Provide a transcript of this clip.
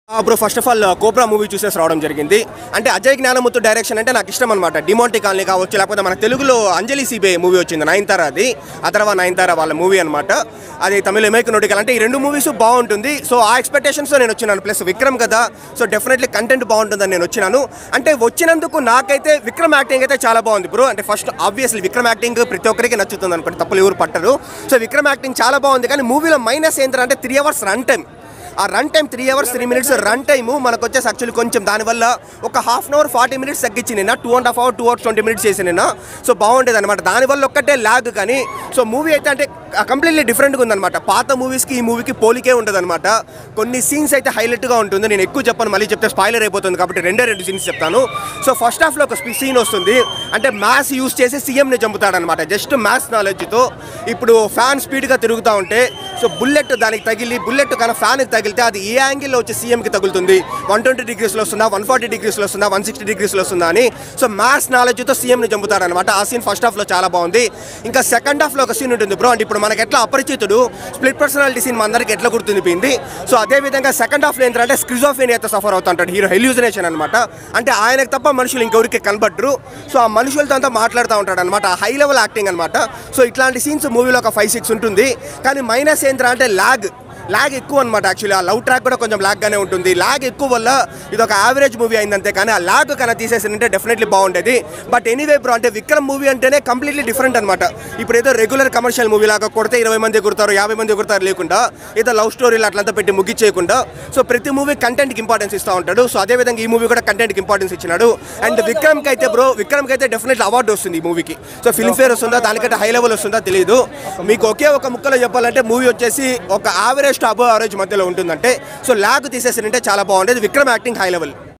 Bro first of all Cobra movie చూసేసి రావడం జరిగింది. అంటే అజయ్ జ్ఞానముత్తు డైరెక్షన్ అంటే నాకు ఇష్టం అనమాట. డిమాంటి కాలనీ కావచ్చు, లేకపోతే మన తెలుగులో అంజలి సిబే మూవీ వచ్చింది నయనతార, అది అథర్వ నయనతార వాళ్ళ మూవీ అనమాట. అది తమిళ మేక్ నోటికల్. అంటే ఈ రెండు మూవీస్ బాగుంటుంది. సో ఆ ఎక్స్పెక్టేషన్స్తో నేను వచ్చినాను. ప్లస్ విక్రమ్ కదా, సో డెఫినెట్లీ కంటెంట్ బాగుంటుందని నేను వచ్చినాను. అంటే వచ్చినందుకు నాకైతే విక్రమ్ యాక్టింగ్ అయితే చాలా బాగుంది బ్రో. అంటే ఫస్ట్ ఆబ్వియస్లీ విక్రమ్ యాక్టింగ్ ప్రతి ఒక్కరికి నచ్చుతుంది అనుకోండి, తప్పులు ఎవరు పట్టరు. సో విక్రమ్ యాక్టింగ్ చాలా బాగుంది. కానీ మూవీలో మైనస్ ఏంటంటే 3 hours రన్ టైం. ఆ run time 3 hours 3 minutes run time మనకు వచ్చేసి యాక్చువల్లీ కొంచెం దానివల్ల ఒక హాఫ్ అన్ అవర్ 40 minutes తగ్గించి నిన్న 2.5 hours 2 hours 20 minutes చేసి నిన్న. సో బాగుండేది అనమాట. దానివల్ల ఒక్కటే ల్యాగ్. కానీ సో మూవీ అయితే అంటే కంప్లీట్లీ డిఫరెంట్గా ఉందన్నమాట. పాత మూవీస్కి ఈ మూవీకి పోలికే ఉంటుంది అనమాట. కొన్ని సీన్స్ అయితే హైలైట్గా ఉంటుంది. నేను ఎక్కువ చెప్పను, మళ్ళీ చెప్తే స్పాయిలర్ అయిపోతుంది కాబట్టి రెండు సీన్స్ చెప్తాను. సో ఫస్ట్ హాఫ్లో ఒక సీన్ వస్తుంది. అంటే మ్యాథ్స్ యూస్ చేసి సీఎంని చంపుతాడనమాట. Just maths నాలెడ్జ్తో. ఇప్పుడు ఫ్యాన్ స్పీడ్గా తిరుగుతూ ఉంటే సో బుల్లెట్ దానికి తగిలి, బుల్లెట్ కానీ ఫ్యాన్కి తగిలితే అది ఏ యాంగిల్లో వచ్చి సీఎంకి తగులుతుంది. 120 degrees వస్తుందా, 140 degrees వస్తుందా, 160 degrees వస్తుందా అని. సో మ్యాథ్స్ నాలెడ్జ్తో సీఎంని చంపుతారనమాట. ఆ సీన్ ఫస్ట్ హాఫ్లో చాలా బాగుంది. ఇంకా సెకండ్ హాఫ్లో ఒక సీన్ ఉంటుంది బ్రో. అంటే ఇప్పుడు మనకి ఎట్లా అపరిచితుడు స్ప్లిట్ పర్సనాలిటీ సీన్ అందరికి ఎట్లా గుర్తుండిపోయింది. సో అదేవిధంగా సెకండ్ హాఫ్లో ఏంటంటే స్క్రిజోఫ్రేనియాతో సఫర్ అవుతుంటాడు హీరో. హెల్యూసినేషన్ అనమాట. అంటే ఆయనకు తప్ప మనుషులు ఇంకెవరికి కనబడ్డరు. సో ఆ మనుషులతో అంతా మాట్లాడుతూ ఉంటాడు అనమాట. హై లెవెల్ యాక్టింగ్ అనమాట. సో ఇట్లాంటి సీన్స్ మూవీలో ఒక 5-6 ఉంటుంది. కానీ మైనస్ ఏంటంటే ల్యాగ్ ఎక్కువ అనమాట. యాక్చువల్లీ ఆ లవ్ ట్రాక్ కూడా కొంచెం ల్యాగ్గానే ఉంటుంది. ల్యాగ్ ఎక్కువ వల్ల ఇది ఒక యావరేజ్ మూవీ అయింది అంతే. కానీ ఆ ల్యాగ్ కన్నా తీసేసిందంటే డెఫినెట్లీ బాగుండేది. బట్ ఎనీవే బ్రో, అంటే విక్రమ్ మూవీ అంటేనే కంప్లీట్లీ డిఫరెంట్ అనమాట. ఇప్పుడు ఏదో రెగ్యులర్ కమర్షియల్ మూవీ లాగా కొడితే 20 మంది ఎగురుతారు, 50 మంది ఎగురుతారు లేకుండా, ఏదో లవ్ స్టోరీలు అట్లంతా పెట్టి ముగిచ్చేయకుండా సో ప్రతి మూవీ కంటెంట్కి ఇంపార్టెన్స్ ఇస్తూ ఉంటాడు. సో అదేవిధంగా ఈ మూవీ కూడా కంటెంట్కి ఇంపార్టెన్స్ ఇచ్చినాడు. అండ్ విక్రమ్కి అయితే డెఫినెట్లీ అవార్డు వస్తుంది ఈ మూవీకి. సో ఫిల్మ్ఫేర్ వస్తుందా, దానికంటే హై లెవెల్ వస్తుందా తెలియదు. మీకు ఒకే ఒక ముక్కలో చెప్పాలంటే మూవీ వచ్చేసి ఒక యావరేజ్ టు అబవ్ యావరేజ్ మధ్యలో ఉంటుందంటే. సో ల్యాగ్ తీసేసినంటే చాలా బాగుండేది. Vikram acting high level.